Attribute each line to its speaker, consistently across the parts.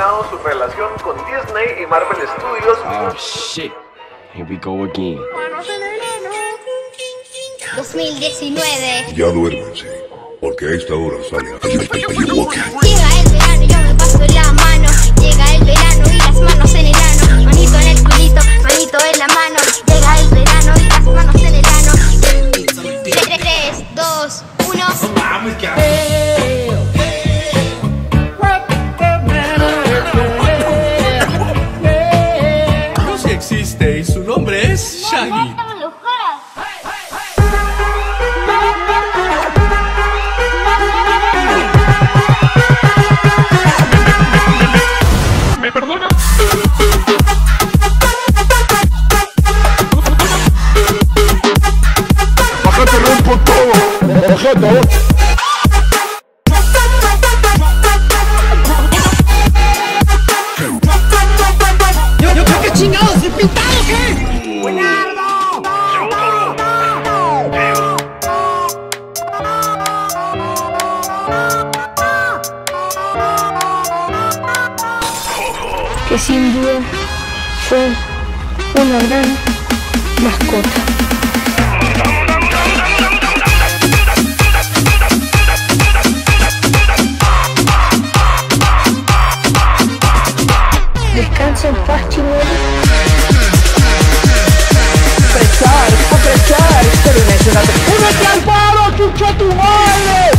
Speaker 1: terminado su relación con Disney y Marvel Studios.
Speaker 2: Oh shit, here we go again.
Speaker 3: 2019.
Speaker 4: Ya duérmense, porque a esta hora sale a
Speaker 3: Llega el verano y yo me paso la mano. Llega el verano y las manos en el ano. Manito en el culito, manito en la mano. Llega el verano y las manos en el ano. 3, 2, 1.
Speaker 5: No sé si existe y su nombre es Shaggy.
Speaker 6: ¿Me perdona?
Speaker 4: ¡Acá te rompo todo! ¡Ojete!
Speaker 5: ¿Yo qué chingados? ¿El pintado qué? ¡Buenardo!
Speaker 7: Que sin duda fue una gran mascota. Descansa en paz, chimuelo.
Speaker 8: ¡Aprechar! ¡Pero mencionate! ¡Únete al paro, chucha tu madre!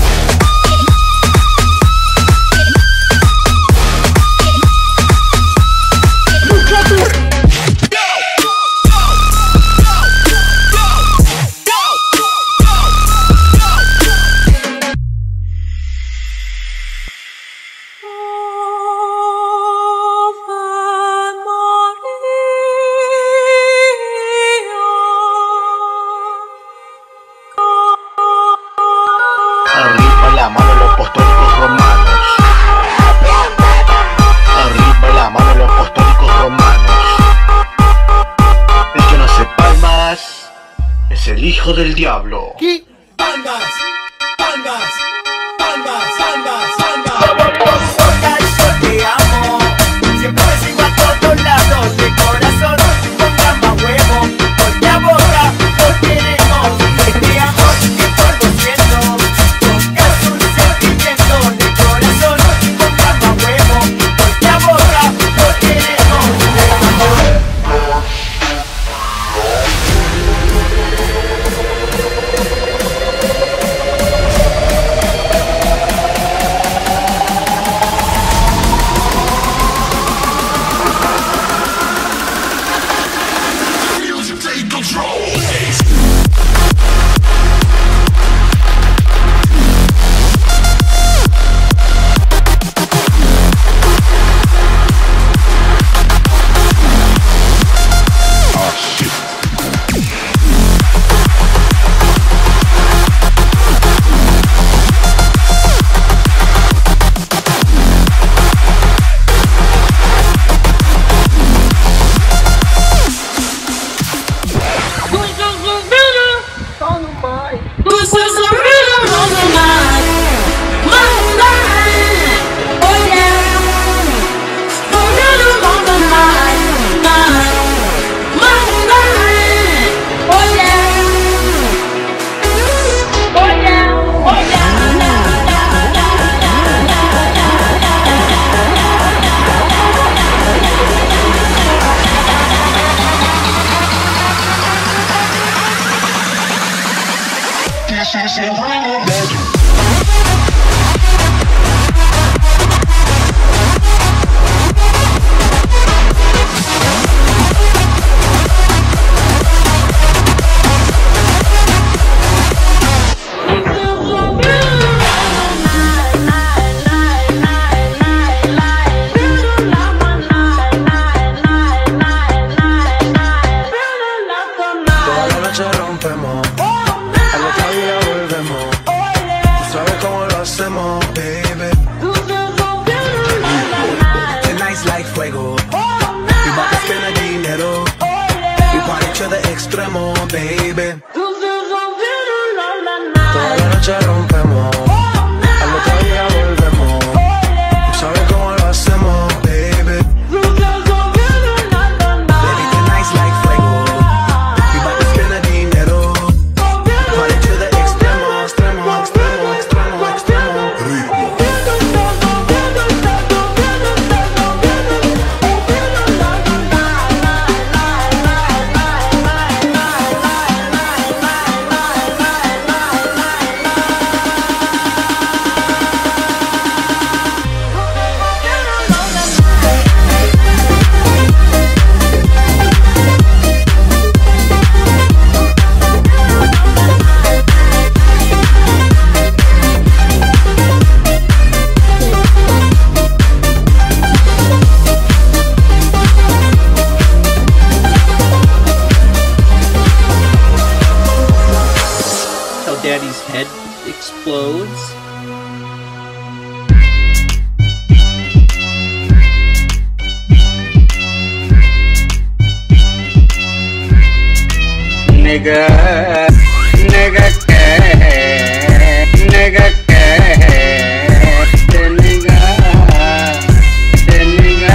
Speaker 6: nigga, nigga que, nigga que, de nigga, de nigga.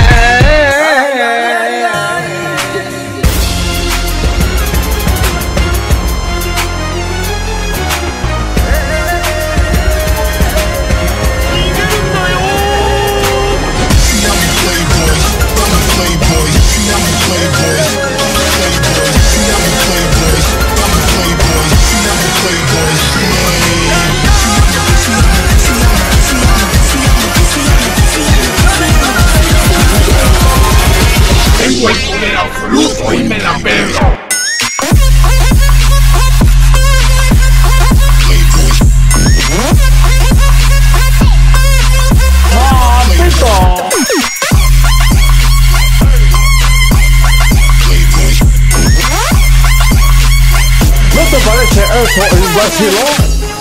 Speaker 4: Tengo el poder absoluto y me la pego.
Speaker 8: ¿No te parece eso un vacilón?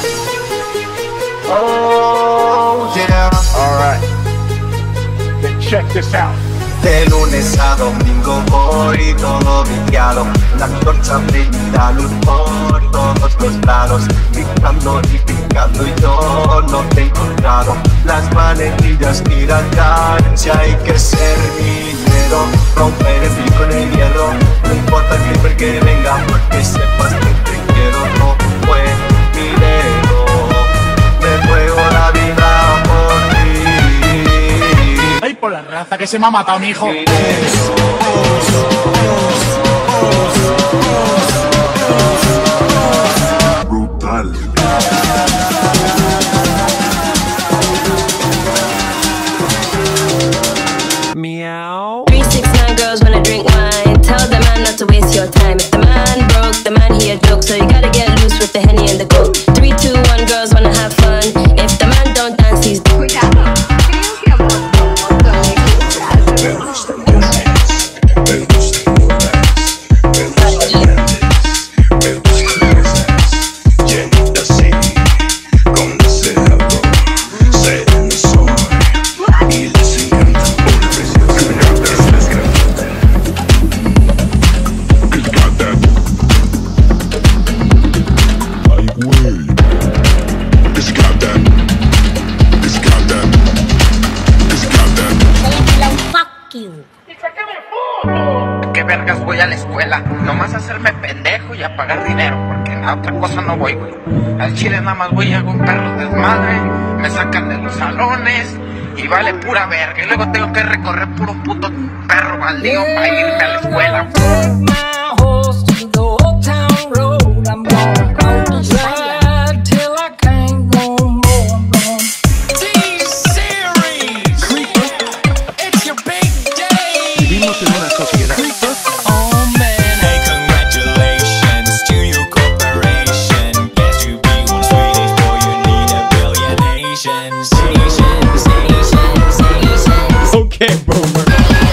Speaker 9: Oh yeah, alright.
Speaker 8: Then check this out.
Speaker 9: De lunes a domingo voy todo viciado. La antorcha brinda luz por todos los lados. Picando y picando y yo no te he encontrado. Las manecillas tiran cadencia, hay que ser minero. Romper el pico en el hierro. No importa el creeper que venga, porque sepas que te quiero. No fue mi dedo. Me juego la vida por ti.
Speaker 8: Ay, por la raza que se me ha matado mi hijo.
Speaker 4: Brutal.
Speaker 10: Meow. 369 girls wanna drink wine. Tell the man not to waste your time. If the man broke, the man he a joke. So you gotta get loose with the Henny and the Coke. 3, 2, 1 girls wanna have fun. If the man don't dance, he's
Speaker 6: ¿Qué vergas voy a la escuela? Nomás a hacerme pendejo y a pagar dinero, porque a otra cosa no voy, güey. Al chile nada más voy a hago un perro desmadre, me sacan de los salones y vale pura verga. Y luego tengo que recorrer puro puto perro baldío para irme a la escuela.
Speaker 8: Vivimos en una sociedad.
Speaker 2: Okay, boomer.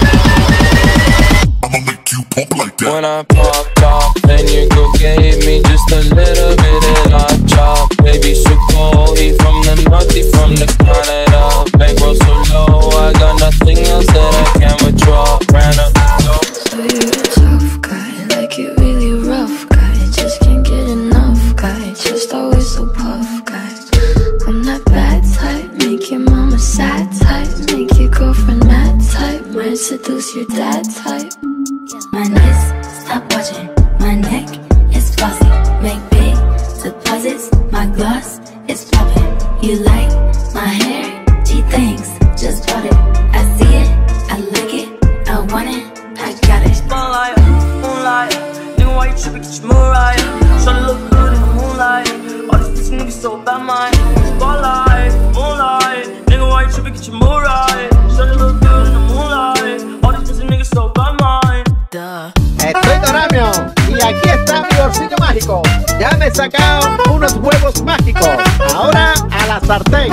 Speaker 4: I'ma make you pump like that.
Speaker 11: When I popped off, then you go gave me just a little bit of hot chop. Baby, super, he from the north, he from the Canada. Bankroll so low, I got nothing else that I can withdraw. Ran up the door.
Speaker 7: So you're a tough guy, like it really rough guy. Just can't get enough guy, just always so puff guy. I'm that bad type, make your mama sad type, make your girlfriend mad type, might seduce your dad type. My nice, stop watching, my neck is flossy, make big deposits, my gloss is popping. You like my hair? Gee, thanks, just bought it. I see it, I like it, I want it, I got it.
Speaker 12: Moonlight, moonlight, nigga, why you tripping? Get your mood right. Tryna look good in the moonlight. All these bitch niggas so bad, man. Spotlight, moonlight, nigga, why you tripping? Get your mood right. Tryna look good in the moonlight. All these bitch niggas so bad, man. Duh.
Speaker 8: Estoy Doramio y aquí está mi bolsillo mágico. Ya me he sacado unos huevos mágicos. Ahora a la sartén.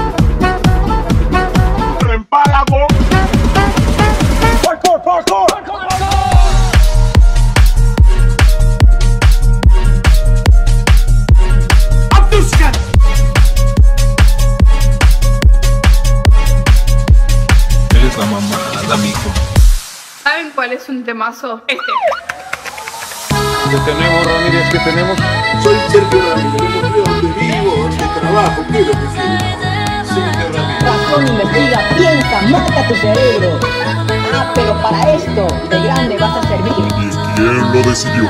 Speaker 8: ¡Empálago! ¡Parkour, parkour!
Speaker 5: Eres la mamada, mijo.
Speaker 13: ¿Saben cuál es un temazo? Este. ¿Qué tenemos, Ramírez? ¿Qué tenemos?
Speaker 4: Soy Sergio Ramírez, yo no sé dónde vivo, dónde trabajo, ¿qué es lo que soy? Sergio Ramírez.
Speaker 14: Razón, investiga, piensa, mata tu cerebro. Ah, pero para esto, de grande vas a servir.
Speaker 4: ¿Y quién lo decidió?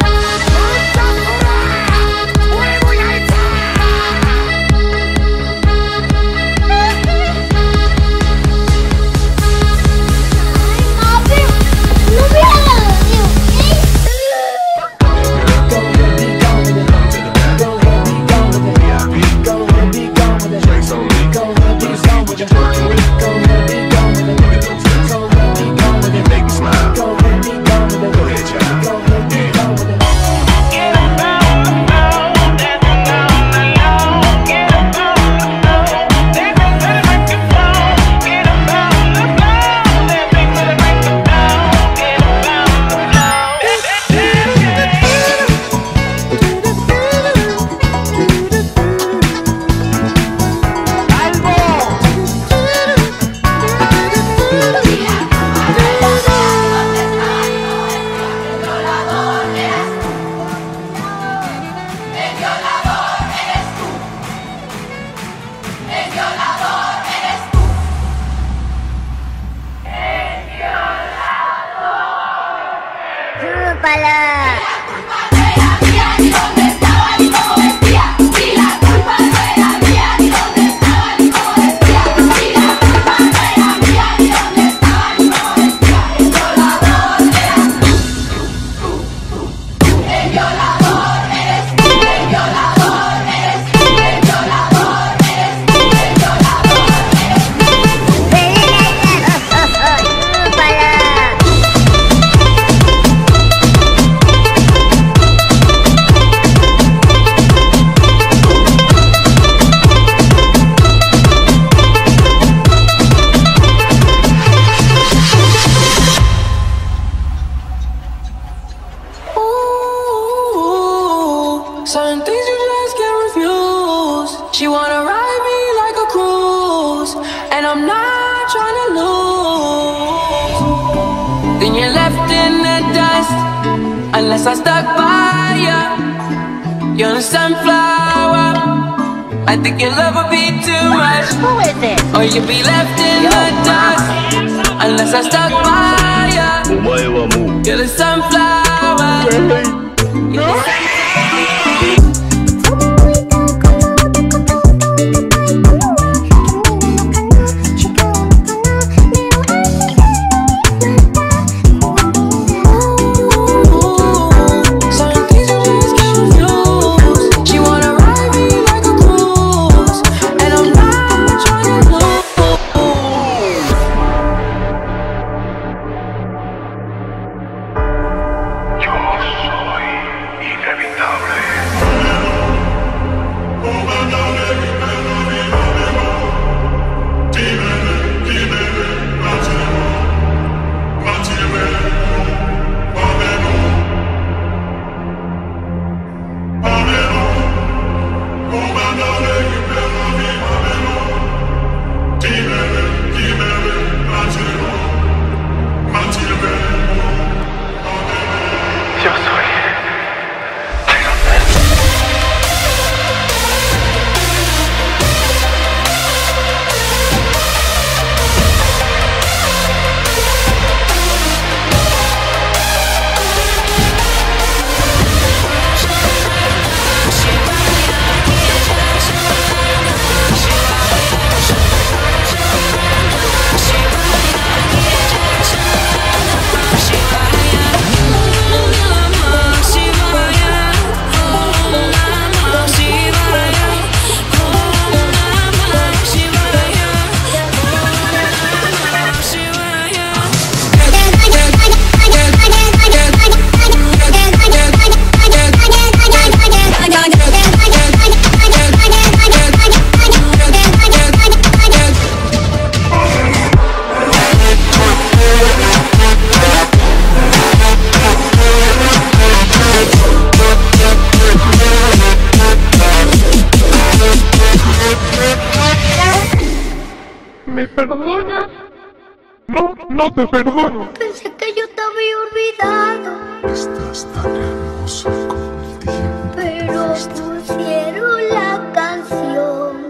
Speaker 12: Unless I stuck by you, you're a sunflower. I think your love would be too much.
Speaker 3: Who is it?
Speaker 12: Or you'd be left in the dust. Unless I stuck by you, you're the sunflower.
Speaker 13: ¿Me perdonas? No, no te perdono.
Speaker 3: Pensé que yo estaba había olvidado,
Speaker 4: Estás tan hermosa como el tiempo.
Speaker 3: pero pusieron la canción.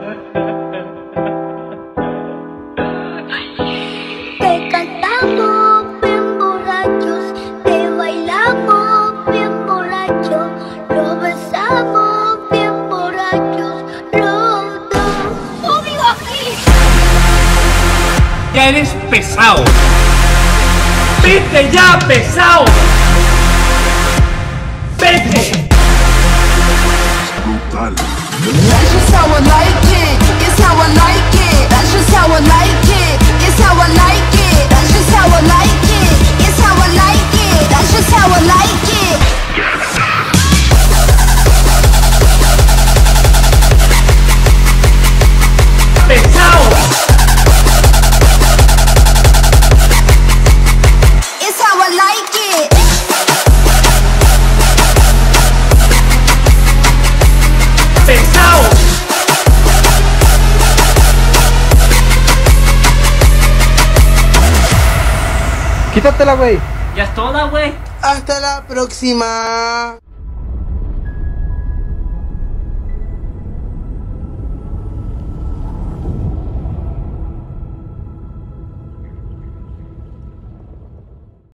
Speaker 3: Te cantamos bien borrachos, te bailamos bien borrachos, lo besamos bien borrachos, los dos. ¡Obvio aquí!
Speaker 5: Ya eres pesado. ¡Vete ya, pesado! ¡Vete!
Speaker 4: Brutal.
Speaker 15: That's just how I like it. It's how I like it. That's just how I like it. It's how I like it. That's just how I like it. It's how I like it. That's just how I like it.
Speaker 5: ¡Pesado!
Speaker 15: It's how I like it.
Speaker 5: ¡Pesado!
Speaker 16: Quítatela, güey.
Speaker 5: Ya es toda, güey.
Speaker 17: Hasta la próxima.